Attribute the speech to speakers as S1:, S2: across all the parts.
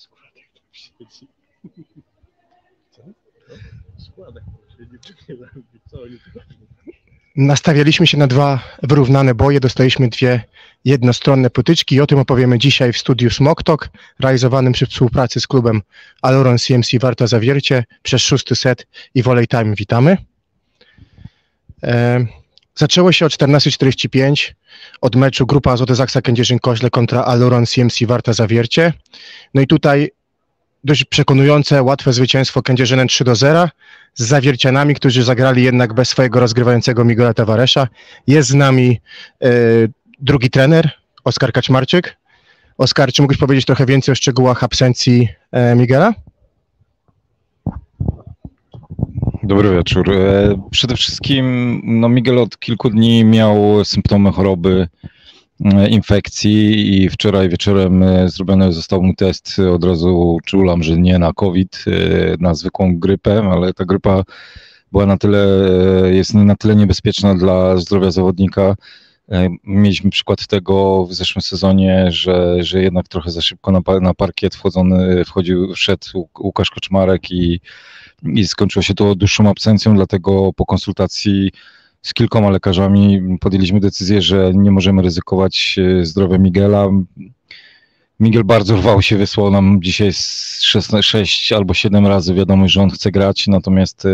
S1: Składek tam siedzi. Co? Składek tam siedzi. Co oni tu robią?
S2: Nastawialiśmy się na dwa wyrównane boje, dostaliśmy dwie jednostronne potyczki i o tym opowiemy dzisiaj w studiu Smok Talk, realizowanym przy współpracy z klubem Aluron CMC Warta Zawiercie przez 6. set i Volley Time. Witamy. Zaczęło się o 14:45 od meczu grupa Złote Zaksa Kędzierzyn-Koźle kontra Aluron CMC Warta Zawiercie. No i tutaj dość przekonujące, łatwe zwycięstwo Kędzierzynem 3-0 z Zawiercianami, którzy zagrali jednak bez swojego rozgrywającego Miguela Tavaresza. Jest z nami drugi trener, Oskar Kaczmarczyk. Oskar, czy mógłbyś powiedzieć trochę więcej o szczegółach absencji Miguela?
S3: Dobry wieczór. Przede wszystkim Miguel od kilku dni miał symptomy choroby, infekcji i wczoraj wieczorem zrobiony został mu test. Od razu czulam, że nie na COVID, na zwykłą grypę, ale ta grypa była jest na tyle niebezpieczna dla zdrowia zawodnika. Mieliśmy przykład tego w zeszłym sezonie, że jednak trochę za szybko na parkiet wszedł Łukasz Kaczmarek i skończyło się to dłuższą absencją, dlatego po konsultacji z kilkoma lekarzami podjęliśmy decyzję, że nie możemy ryzykować zdrowia Miguela. Miguel bardzo rwał się, wysłał nam dzisiaj 6 albo 7 razy wiadomość, że on chce grać, natomiast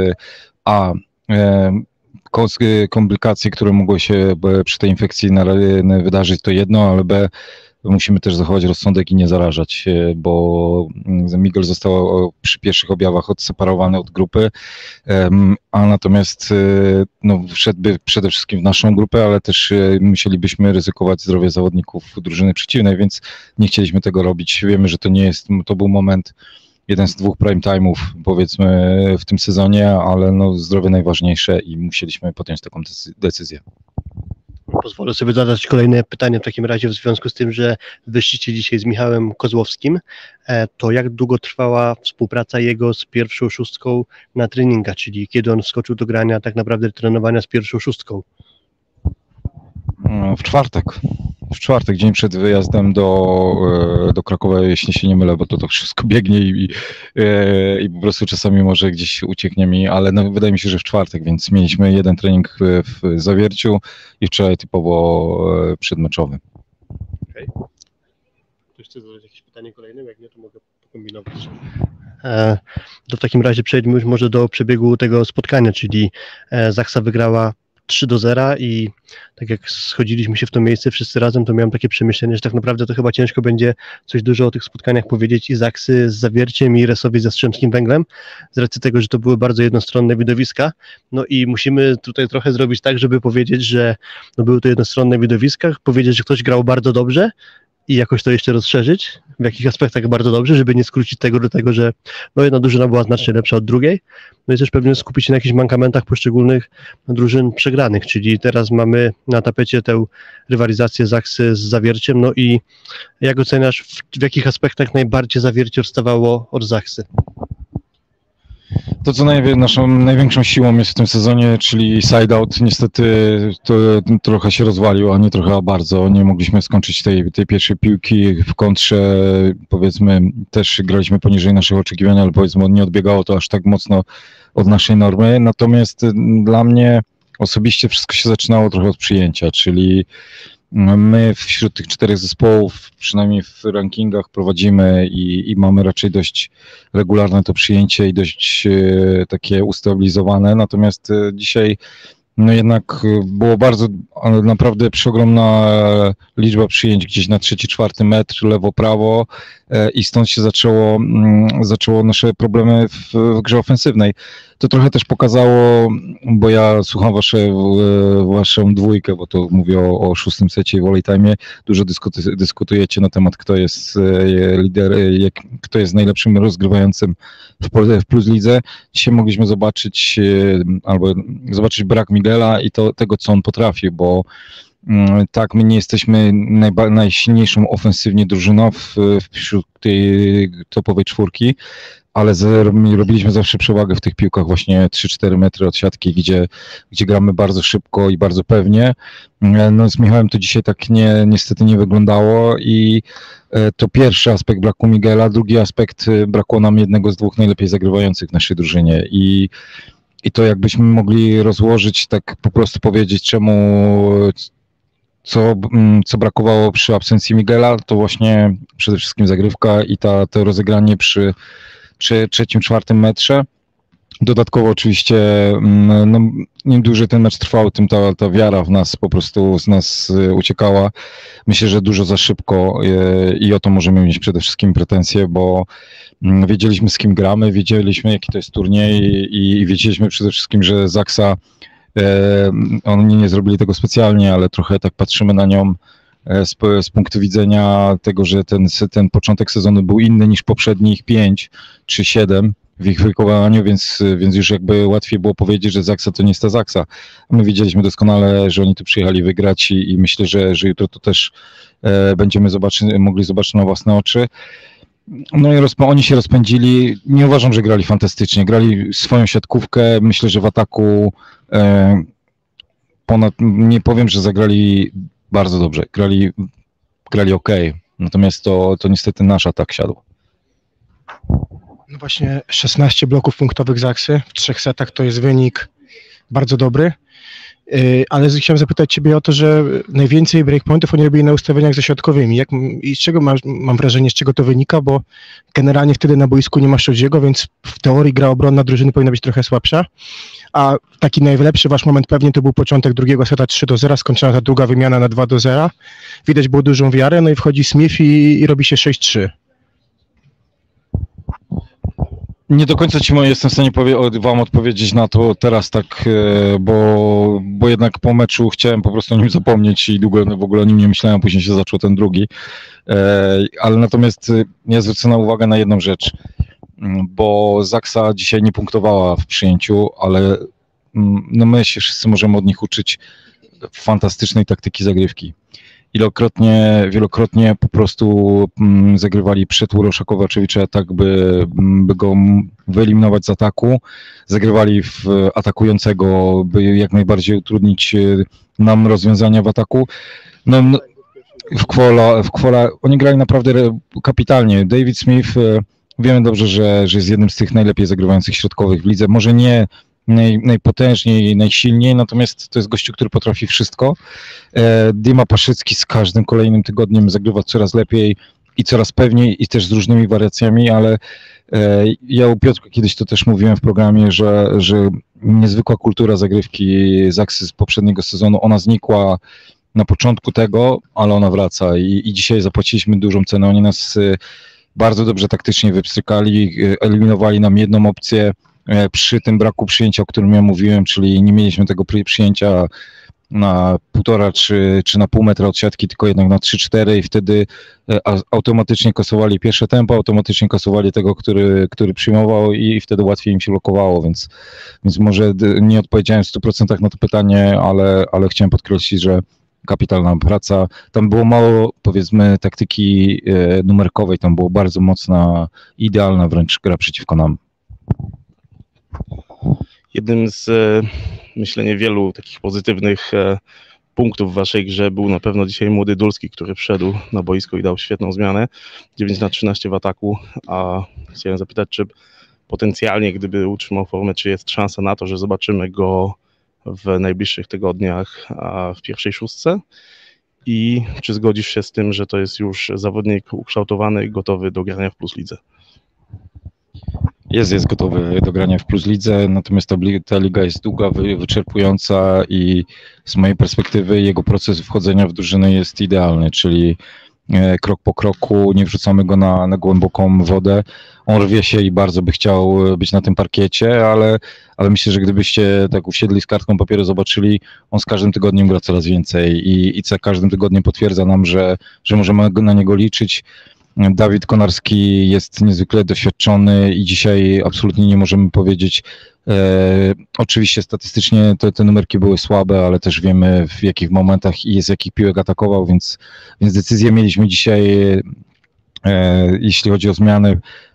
S3: komplikacje, które mogły się przy tej infekcji wydarzyć, to jedno, ale B, musimy też zachować rozsądek i nie zarażać, bo Miguel został przy pierwszych objawach odseparowany od grupy, a natomiast wszedłby przede wszystkim w naszą grupę, ale też musielibyśmy ryzykować zdrowie zawodników drużyny przeciwnej, więc nie chcieliśmy tego robić. Wiemy, że to był moment, jeden z 2 prime time'ów powiedzmy w tym sezonie, ale zdrowie najważniejsze i musieliśmy podjąć taką decyzję.
S1: Pozwolę sobie zadać kolejne pytanie w takim razie w związku z tym, że wyszliście dzisiaj z Michałem Kozłowskim. To jak długo trwała współpraca jego z pierwszą szóstką na treningach, czyli kiedy on wskoczył do grania, tak naprawdę trenowania z pierwszą szóstką?
S3: W czwartek, dzień przed wyjazdem do Krakowa, jeśli się nie mylę, bo to wszystko biegnie i po prostu czasami może gdzieś ucieknie mi, ale wydaje mi się, że w czwartek, więc mieliśmy jeden trening w Zawierciu i wczoraj typowo przedmeczowy.
S1: Okay. Ktoś chce zadać jakieś pytanie kolejne? Jak nie, to mogę pokombinować. To w takim razie przejdźmy już może do przebiegu tego spotkania, czyli Zaksa wygrała 3-0 i tak jak schodziliśmy się w to miejsce wszyscy razem, to miałem takie przemyślenie, że tak naprawdę to chyba ciężko będzie coś dużo o tych spotkaniach powiedzieć i Zaksy z Zawierciem i Resowi z Jastrzębskim Węglem, z racji tego, że to były bardzo jednostronne widowiska. No i musimy tutaj trochę zrobić tak, żeby powiedzieć, że były to jednostronne widowiska, powiedzieć, że ktoś grał bardzo dobrze i jakoś to jeszcze rozszerzyć, w jakich aspektach bardzo dobrze, żeby nie skrócić tego do tego, że jedna drużyna była znacznie lepsza od drugiej. No i też pewnie skupić się na jakichś mankamentach poszczególnych drużyn przegranych, czyli teraz mamy na tapecie tę rywalizację Zaksy z Zawierciem, no i jak oceniasz, w jakich aspektach najbardziej Zawiercie odstawało od Zaksy?
S3: To, co naszą największą siłą jest w tym sezonie, czyli side-out, niestety to trochę się rozwalił, a nie trochę, a bardzo. Nie mogliśmy skończyć tej pierwszej piłki. W kontrze, powiedzmy, też graliśmy poniżej naszych oczekiwań, ale powiedzmy nie odbiegało to aż tak mocno od naszej normy. Natomiast dla mnie osobiście wszystko się zaczynało trochę od przyjęcia, czyli my wśród tych 4 zespołów, przynajmniej w rankingach prowadzimy i mamy raczej dość regularne to przyjęcie i dość takie ustabilizowane, natomiast dzisiaj jednak było naprawdę przeogromna liczba przyjęć gdzieś na 3-4 metr, lewo-prawo i stąd się zaczęło nasze problemy w grze ofensywnej. To trochę też pokazało, bo ja słucham waszą dwójkę, bo to mówię o 6. secie i Volley Time. Dużo dyskutujecie na temat, kto jest lider, kto jest najlepszym rozgrywającym w Plus Lidze. Dzisiaj mogliśmy zobaczyć brak Miguela i tego, co on potrafi, bo tak, my nie jesteśmy najsilniejszą ofensywnie drużyną wśród tej topowej 4, ale robiliśmy zawsze przewagę w tych piłkach właśnie 3-4 metry od siatki, gdzie gramy bardzo szybko i bardzo pewnie. No z Michałem to dzisiaj tak niestety nie wyglądało i to pierwszy aspekt braku Miguela, drugi aspekt brakło nam jednego z dwóch najlepiej zagrywających w naszej drużynie i to jakbyśmy mogli rozłożyć, tak po prostu powiedzieć co brakowało przy absencji Miguela, to właśnie przede wszystkim zagrywka i to rozegranie przy trzecim, czwartym metrze. Dodatkowo oczywiście, no, im dłużej ten mecz trwał, tym ta wiara w nas po prostu z nas uciekała. Myślę, że dużo za szybko i o to możemy mieć przede wszystkim pretensje, bo wiedzieliśmy, z kim gramy, wiedzieliśmy, jaki to jest turniej i wiedzieliśmy przede wszystkim, że Zaksa, oni nie zrobili tego specjalnie, ale trochę tak patrzymy na nią z punktu widzenia tego, że ten początek sezonu był inny niż poprzednich 5 czy 7 w ich wykonaniu, więc już jakby łatwiej było powiedzieć, że Zaksa to nie jest ta Zaksa. My wiedzieliśmy doskonale, że oni tu przyjechali wygrać i myślę, że jutro to też będziemy mogli zobaczyć na własne oczy. No i oni się rozpędzili. Nie uważam, że grali fantastycznie. Grali swoją siatkówkę. Myślę, że w ataku nie powiem, że zagrali bardzo dobrze. Grali ok. Natomiast to niestety nasz atak siadł.
S2: No właśnie 16 bloków punktowych Zaksy w 3 setach to jest wynik bardzo dobry, ale chciałem zapytać Ciebie o to, że najwięcej breakpointów oni robili na ustawieniach zaśrodkowymi. I z czego mam wrażenie, z czego to wynika, bo generalnie wtedy na boisku nie ma Shodziego, więc w teorii gra obronna drużyny powinna być trochę słabsza, a taki najlepszy wasz moment pewnie to był początek drugiego seta 3-0, skończona ta druga wymiana na 2-0. Widać było dużą wiarę, no i wchodzi Smith i robi się 6-3.
S3: Nie do końca jestem w stanie wam odpowiedzieć na to teraz tak, bo jednak po meczu chciałem po prostu o nim zapomnieć i długo w ogóle o nim nie myślałem, później się zaczął ten drugi. Ale natomiast ja zwrócę uwagę na jedną rzecz, bo Zaksa dzisiaj nie punktowała w przyjęciu, ale no my się wszyscy możemy od nich uczyć fantastycznej taktyki zagrywki. Wielokrotnie po prostu zagrywali przed Uroszakowaczewicza tak, by go wyeliminować z ataku. Zagrywali w atakującego, by jak najbardziej utrudnić nam rozwiązania w ataku. No, w Kwola oni grali naprawdę kapitalnie. David Smith, wiemy dobrze, że jest jednym z tych najlepiej zagrywających środkowych w lidze. Może nie najpotężniej, najsilniej, natomiast to jest gościu, który potrafi wszystko. Dima Paszycki z każdym kolejnym tygodniem zagrywa coraz lepiej i coraz pewniej i też z różnymi wariacjami, ale ja u Piotrka kiedyś to też mówiłem w programie, że niezwykła kultura zagrywki Zaksy z poprzedniego sezonu, ona znikła na początku tego, ale ona wraca i dzisiaj zapłaciliśmy dużą cenę. Oni nas bardzo dobrze taktycznie wypstrykali, eliminowali nam jedną opcję przy tym braku przyjęcia, o którym ja mówiłem, czyli nie mieliśmy tego przyjęcia na 1,5 czy na pół metra od siatki, tylko jednak na 3-4 i wtedy automatycznie kasowali pierwsze tempo, automatycznie kasowali tego, który przyjmował i wtedy łatwiej im się blokowało, więc może nie odpowiedziałem w 100% na to pytanie, ale chciałem podkreślić, że kapitalna praca. Tam było mało, powiedzmy, taktyki numerkowej, tam było bardzo mocna, idealna wręcz gra przeciwko nam.
S4: Jednym z, myślę, niewielu takich pozytywnych punktów w waszej grze był na pewno dzisiaj młody Dulski, który wszedł na boisko i dał świetną zmianę. 9/13 w ataku, a chciałem zapytać, czy potencjalnie, gdyby utrzymał formę, czy jest szansa na to, że zobaczymy go w najbliższych tygodniach w pierwszej szóstce? I czy zgodzisz się z tym, że to jest już zawodnik ukształtowany i gotowy do grania w Plus Lidze?
S3: Jest gotowy do grania w Plus Lidze, natomiast ta liga jest długa, wyczerpująca i z mojej perspektywy jego proces wchodzenia w drużynę jest idealny, czyli krok po kroku, nie wrzucamy go na głęboką wodę. On rwie się i bardzo by chciał być na tym parkiecie, ale myślę, że gdybyście tak usiedli z kartką papieru, zobaczyli, on z każdym tygodniem gra coraz więcej i za każdym tygodniem potwierdza nam, że możemy na niego liczyć. Dawid Konarski jest niezwykle doświadczony i dzisiaj absolutnie nie możemy powiedzieć, oczywiście statystycznie te numerki były słabe, ale też wiemy w jakich momentach i z jakich piłek atakował, więc decyzję mieliśmy dzisiaj, jeśli chodzi o zmiany,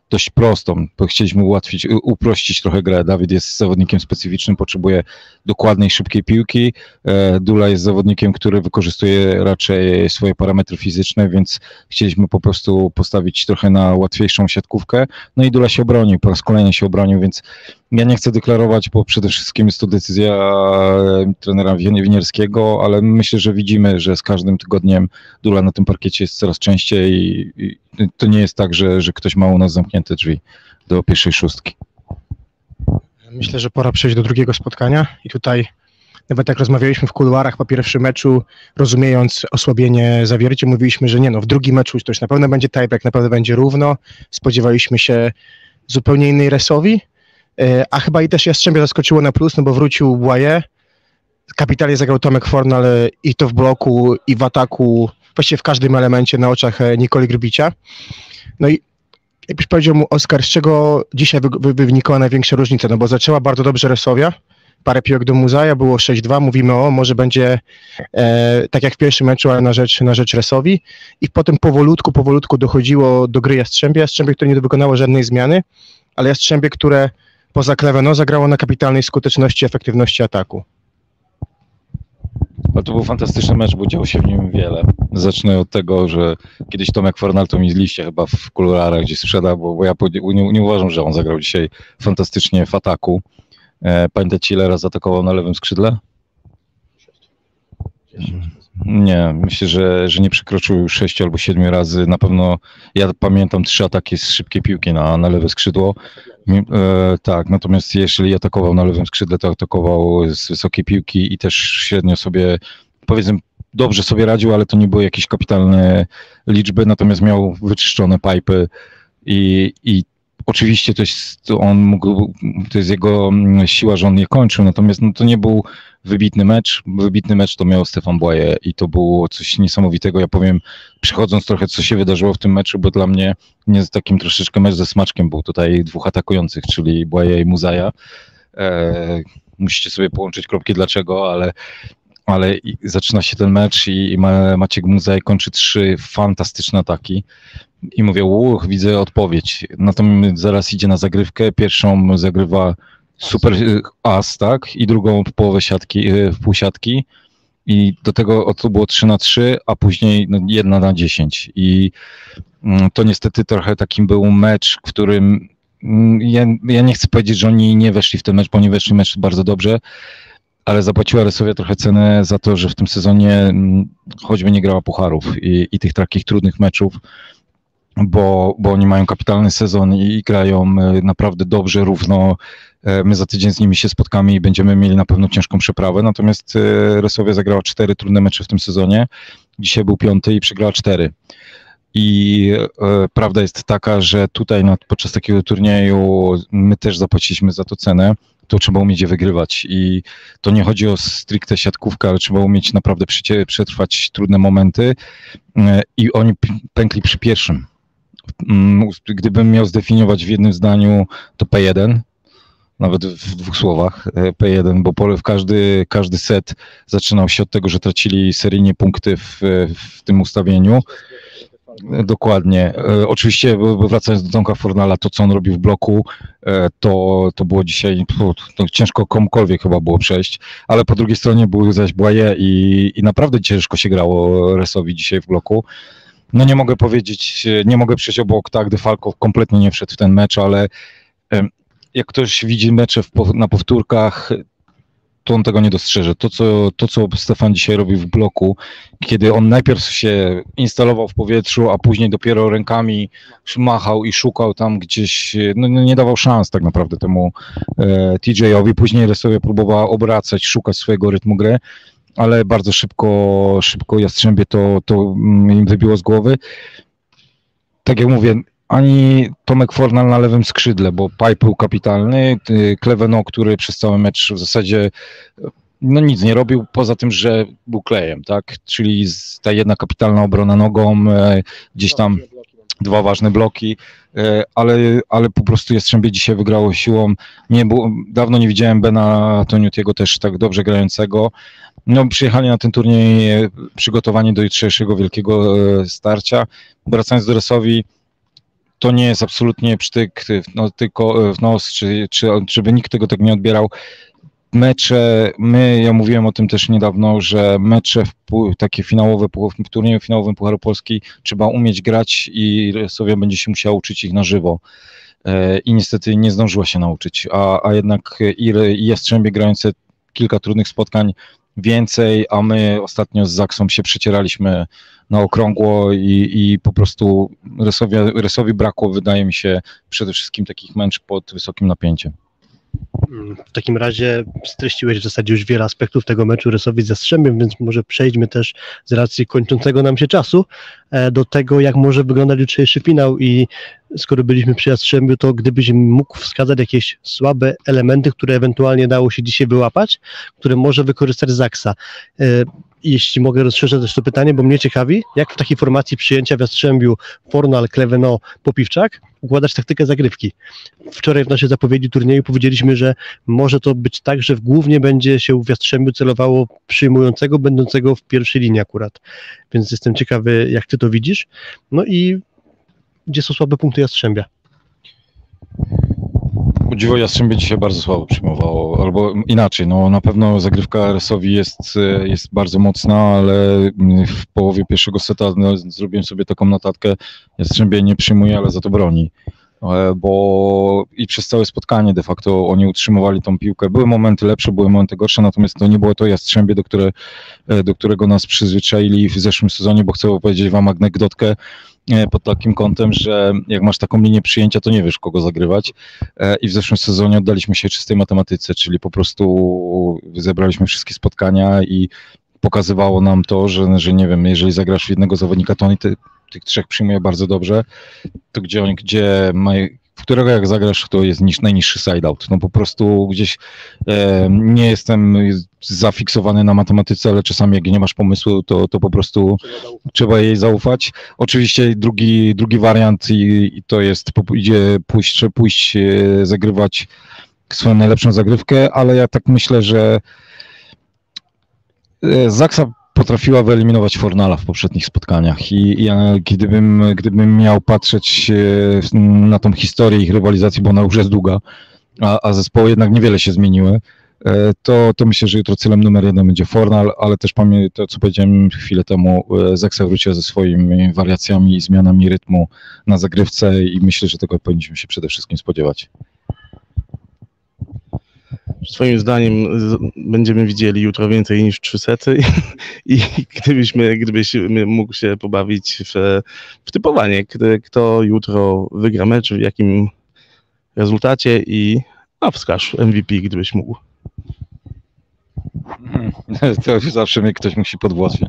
S3: dość prostą, bo chcieliśmy uprościć trochę grę. Dawid jest zawodnikiem specyficznym, potrzebuje dokładnej, szybkiej piłki. Dula jest zawodnikiem, który wykorzystuje raczej swoje parametry fizyczne, więc chcieliśmy po prostu postawić trochę na łatwiejszą siatkówkę. No i Dula się obronił, po raz kolejny się obronił, więc ja nie chcę deklarować, bo przede wszystkim jest to decyzja trenera Winierskiego, ale myślę, że widzimy, że z każdym tygodniem Dula na tym parkiecie jest coraz częściej i to nie jest tak, że ktoś ma u nas zamknięte drzwi do pierwszej szóstki.
S2: Myślę, że pora przejść do drugiego spotkania i tutaj nawet jak rozmawialiśmy w kuluarach po pierwszym meczu, rozumiejąc osłabienie Zawiercie, mówiliśmy, że w drugim meczu to już na pewno będzie tiebreak, na pewno będzie równo. Spodziewaliśmy się zupełnie innej Resowi, a chyba i też Jastrzębie zaskoczyło na plus, bo wrócił Błaje, kapitalnie zagrał Tomek Fornal i to w bloku, i w ataku, właściwie w każdym elemencie na oczach Nikoli Grbicia. No i jakbyś powiedział mu, Oskar, z czego dzisiaj wynikała największa różnica? Bo zaczęła bardzo dobrze Resowia, parę piłek do Muzaja, było 6-2, mówimy może będzie tak jak w pierwszym meczu, ale na rzecz Resowi i potem powolutku dochodziło do gry Jastrzębie, które nie wykonało żadnej zmiany, ale Jastrzębie, które poza Kleveno zagrało na kapitalnej skuteczności i efektywności ataku.
S3: Ale to był fantastyczny mecz, bo działo się w nim wiele. Zacznę od tego, że kiedyś Tomek Fornal to mi z liście chyba w kuluarach gdzieś sprzedał, bo ja nie uważam, że on zagrał dzisiaj fantastycznie w ataku. Pamiętacie, ile razy atakował na lewym skrzydle? Nie, myślę, że nie przekroczył już 6 albo 7 razy. Na pewno ja pamiętam 3 ataki z szybkiej piłki na lewe skrzydło. Tak, natomiast jeżeli atakował na lewym skrzydle, to atakował z wysokiej piłki i też średnio sobie, powiedzmy, dobrze sobie radził, ale to nie były jakieś kapitalne liczby, natomiast miał wyczyszczone pipy i oczywiście to jest jego siła, że on je kończył, natomiast to nie był wybitny mecz. Wybitny mecz to miał Stefan Błaje i to było coś niesamowitego. Ja powiem, przechodząc trochę, co się wydarzyło w tym meczu, bo dla mnie nie jest takim troszeczkę mecz ze smaczkiem, był tutaj 2 atakujących, czyli Błaje i Muzaja. Musicie sobie połączyć kropki dlaczego, ale zaczyna się ten mecz i Maciek Muzaj kończy 3 fantastyczne ataki. I mówię, widzę odpowiedź. Natomiast zaraz idzie na zagrywkę. Pierwszą zagrywa super as, tak? I drugą w połowę siatki, w pół siatki. I do tego to było 3-3, a później 1-10. I to niestety trochę takim był mecz, w którym ja nie chcę powiedzieć, że oni nie weszli w ten mecz, bo oni weszli w mecz bardzo dobrze, ale zapłaciła Resowia trochę cenę za to, że w tym sezonie choćby nie grała pucharów i tych takich trudnych meczów, bo oni mają kapitalny sezon i grają naprawdę dobrze, równo. My za tydzień z nimi się spotkamy i będziemy mieli na pewno ciężką przeprawę, natomiast Resowia zagrała 4 trudne mecze w tym sezonie, dzisiaj był 5 i przegrała 4. I prawda jest taka, że tutaj podczas takiego turnieju my też zapłaciliśmy za to cenę, to trzeba umieć je wygrywać i to nie chodzi o stricte siatkówkę, ale trzeba umieć naprawdę przetrwać trudne momenty i oni pękli przy pierwszym. Gdybym miał zdefiniować w jednym zdaniu, to P1, nawet w 2 słowach, P1, bo każdy set zaczynał się od tego, że tracili seryjnie punkty w tym ustawieniu. Dokładnie. Oczywiście wracając do Tomka Fornala, to co on robił w bloku, to było dzisiaj, to ciężko komukolwiek chyba było przejść, ale po drugiej stronie był zaś Błaje i naprawdę ciężko się grało Resowi dzisiaj w bloku. No nie mogę powiedzieć, nie mogę przejść obok, tak, Defalco kompletnie nie wszedł w ten mecz, ale jak ktoś widzi mecze na powtórkach, to on tego nie dostrzeże. To, co Stefan dzisiaj robił w bloku, kiedy on najpierw się instalował w powietrzu, a później dopiero rękami machał i szukał tam gdzieś, nie dawał szans tak naprawdę temu TJ-owi. Później Resowia próbowała obracać, szukać swojego rytmu gry, ale bardzo szybko Jastrzębie to im wybiło z głowy. Tak jak mówię, ani Tomek Fornal na lewym skrzydle, bo Pipe był kapitalny, Kleveno, który przez cały mecz w zasadzie nic nie robił, poza tym, że był klejem, tak? Czyli ta jedna kapitalna obrona nogą, gdzieś tam 2 ważne bloki, ale po prostu Jastrzębie dzisiaj wygrało siłą. Dawno nie widziałem Bena Toniutiego też tak dobrze grającego. Przyjechali na ten turniej przygotowani do jutrzejszego wielkiego starcia. Wracając do Resowi, to nie jest absolutnie przytyk, no, tylko w nos, czy wynik tego tak nie odbierał. Mecze, ja mówiłem o tym też niedawno, że mecze takie finałowe, w turnieju finałowym Pucharu Polski trzeba umieć grać i Resowia będzie się musiała uczyć ich na żywo. I niestety nie zdążyła się nauczyć, a jednak i Jastrzębie grające kilka trudnych spotkań więcej, a my ostatnio z Zaksą się przecieraliśmy na okrągło i po prostu Resowi brakło, wydaje mi się, przede wszystkim takich mecz pod wysokim napięciem.
S1: W takim razie streściłeś w zasadzie już wiele aspektów tego meczu Resowi z Jastrzębiem, więc może przejdźmy też z racji kończącego nam się czasu do tego, jak może wyglądać jutrzejszy finał i skoro byliśmy przy Jastrzębiu, to gdybyś mógł wskazać jakieś słabe elementy, które ewentualnie dało się dzisiaj wyłapać, które może wykorzystać Zaksa. Jeśli mogę rozszerzyć też to pytanie, bo mnie ciekawi, jak w takiej formacji przyjęcia w Jastrzębiu Fornal, Kleveno, Popiwczak układać taktykę zagrywki. Wczoraj w naszej zapowiedzi turnieju powiedzieliśmy, że może to być tak, że głównie będzie się w Jastrzębiu celowało przyjmującego, będącego w pierwszej linii akurat. Więc jestem ciekawy, jak ty to widzisz. No i gdzie są słabe punkty Jastrzębia?
S3: O dziwo Jastrzębie dzisiaj bardzo słabo przyjmowało, albo inaczej, no na pewno zagrywka Resowi jest bardzo mocna, ale w połowie pierwszego seta zrobiłem sobie taką notatkę, Jastrzębie nie przyjmuje, ale za to broni, bo i przez całe spotkanie de facto oni utrzymywali tą piłkę, były momenty lepsze, były momenty gorsze, natomiast to nie było to Jastrzębie, do którego nas przyzwyczaili w zeszłym sezonie, bo chcę opowiedzieć wam anegdotkę pod takim kątem, że jak masz taką linię przyjęcia, to nie wiesz, kogo zagrywać i w zeszłym sezonie oddaliśmy się czystej matematyce, czyli po prostu zebraliśmy wszystkie spotkania i pokazywało nam to, że nie wiem, jeżeli zagrasz w jednego zawodnika, to oni tych trzech przyjmuje bardzo dobrze, to w którego jak zagrasz, to jest najniższy side-out. No po prostu gdzieś nie jestem zafiksowany na matematyce, ale czasami jak nie masz pomysłu, to po prostu trzeba jej zaufać. Oczywiście drugi wariant i to jest pójść zagrywać swoją najlepszą zagrywkę, ale ja tak myślę, że Zaksa potrafiła wyeliminować Fornala w poprzednich spotkaniach i ja gdybym miał patrzeć na tą historię ich rywalizacji, bo ona już jest długa, a zespoły jednak niewiele się zmieniły, to myślę, że jutro celem numer 1 będzie Fornal, ale też to, co powiedziałem chwilę temu, Zaksa wróciła ze swoimi wariacjami i zmianami rytmu na zagrywce i myślę, że tego powinniśmy się przede wszystkim spodziewać.
S4: Swoim zdaniem będziemy widzieli jutro więcej niż 3 sety i gdybyś mógł się pobawić w typowanie, kto jutro wygra mecz, w jakim rezultacie wskaż MVP, gdybyś mógł.
S3: To zawsze mnie ktoś musi podwłosnić.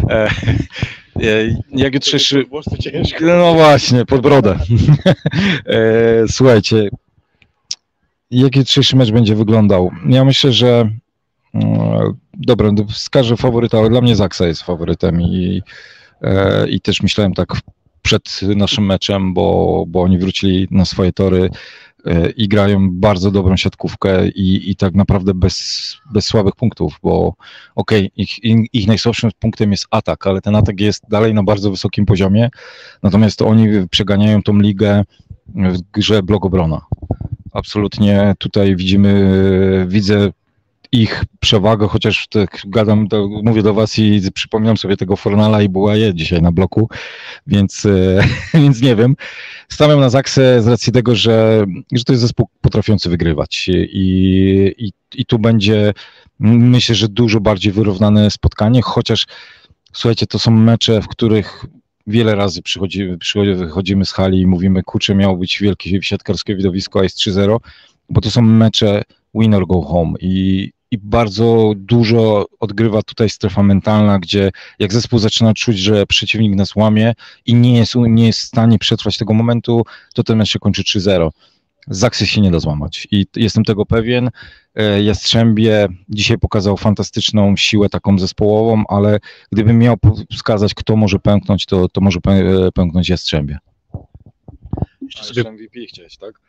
S3: Jak jutrzejszy... No właśnie, pod brodę. Słuchajcie, jak jutrzejszy mecz będzie wyglądał? Ja myślę, że dobra, wskażę faworyta, ale dla mnie Zaksa jest faworytem i też myślałem tak przed naszym meczem, bo oni wrócili na swoje tory i grają bardzo dobrą siatkówkę i tak naprawdę bez słabych punktów, bo okej, ich najsłabszym punktem jest atak, ale ten atak jest dalej na bardzo wysokim poziomie, natomiast to oni przeganiają tą ligę w grze blok obrona. Absolutnie tutaj widzę ich przewagę, chociaż tak mówię do was i przypominam sobie tego Fornala i Bułaje dzisiaj na bloku, więc nie wiem. Stawiam na Zaksę z racji tego, że to jest zespół potrafiący wygrywać i tu będzie, myślę, że dużo bardziej wyrównane spotkanie, chociaż słuchajcie, to są mecze, w których wiele razy wychodzimy z hali i mówimy, kurczę, miało być wielkie siatkarskie widowisko, a jest 3-0, bo to są mecze win or go home i bardzo dużo odgrywa tutaj strefa mentalna, gdzie jak zespół zaczyna czuć, że przeciwnik nas łamie i nie jest w stanie przetrwać tego momentu, to ten mecz się kończy 3-0. Zaksy się nie da złamać i jestem tego pewien. Jastrzębie dzisiaj pokazał fantastyczną siłę taką zespołową, ale gdybym miał wskazać, kto może pęknąć, to może pęknąć Jastrzębie.
S4: Jeszcze sobie MVP chciałeś, tak?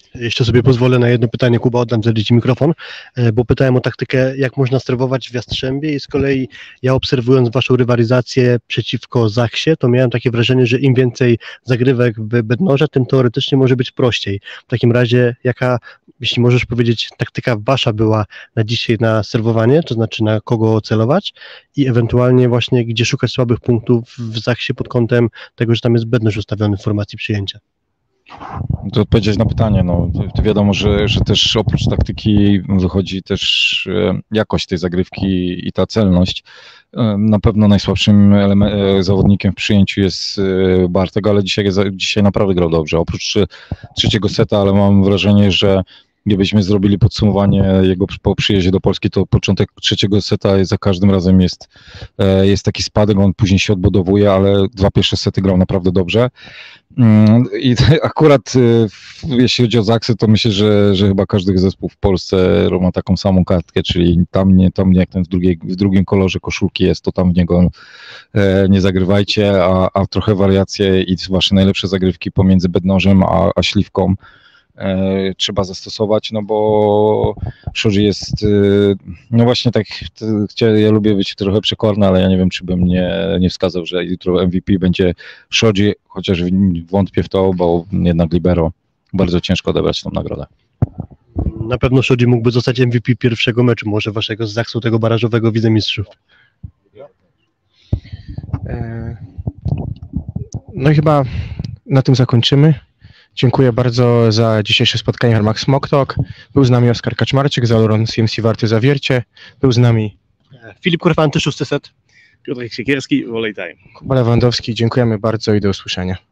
S1: Jeszcze sobie pozwolę na jedno pytanie, Kuba, oddam Ci mikrofon, bo pytałem o taktykę, jak można sterować w Jastrzębie i z kolei ja obserwując Waszą rywalizację przeciwko Zaksie, to miałem takie wrażenie, że im więcej zagrywek w Bednorze, tym teoretycznie może być prościej. W takim razie, jaka, jeśli możesz powiedzieć, taktyka Wasza była na dzisiaj na serwowanie, to znaczy na kogo celować i ewentualnie właśnie gdzie szukać słabych punktów w Zaksie pod kątem tego, że tam jest Bednorz ustawiony w formacji przyjęcia?
S3: To odpowiedzieć na pytanie, no to wiadomo, że też oprócz taktyki wychodzi też jakość tej zagrywki i ta celność. Na pewno najsłabszym zawodnikiem w przyjęciu jest Bartek, ale dzisiaj naprawdę grał dobrze. Oprócz trzeciego seta, ale mam wrażenie, że gdybyśmy zrobili podsumowanie jego po przyjeździe do Polski, to początek trzeciego seta za każdym razem jest taki spadek, on później się odbudowuje, ale 2 pierwsze sety grał naprawdę dobrze. I akurat jeśli chodzi o Zaksy, to myślę, że chyba każdy zespół w Polsce ma taką samą kartkę, czyli tam nie jak ten w drugim kolorze koszulki jest, to tam w niego nie zagrywajcie, a trochę wariacje i wasze najlepsze zagrywki pomiędzy Bednorzem a Śliwką trzeba zastosować, no bo Shoji jest, no właśnie tak, ja lubię być trochę przekorny, ale ja nie wiem, czy bym nie wskazał, że jutro MVP będzie Shoji, chociaż wątpię w to, bo jednak libero bardzo ciężko odebrać tą nagrodę.
S1: Na pewno Shoji mógłby zostać MVP pierwszego meczu, może waszego z Zaksą, tego barażowego wicemistrzów.
S2: No i chyba na tym zakończymy. Dziękuję bardzo za dzisiejsze spotkanie w ramach Smok Talk. Był z nami Oskar Kaczmarczyk z Aluron CMC Warty Zawiercie. Był z nami
S1: Filip Korfanty, 6. set.
S4: Piotr Siekierski, Volley Time.
S2: Kuba Lewandowski. Dziękujemy bardzo i do usłyszenia.